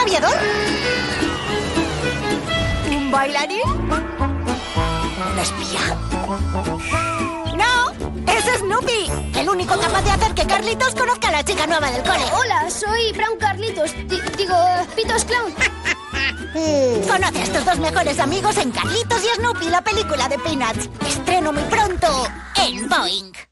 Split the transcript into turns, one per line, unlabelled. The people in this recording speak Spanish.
aviador? ¿Un bailarín? ¿Un espía? ¡No! ¡Es Snoopy! El único capaz de hacer que Carlitos conozca a la chica nueva del cole.
Hola, soy Brown Carlitos. Digo, Pitos Clown.
Conoce a estos dos mejores amigos en Carlitos y Snoopy, la película de Peanuts. Estreno muy pronto en Boing.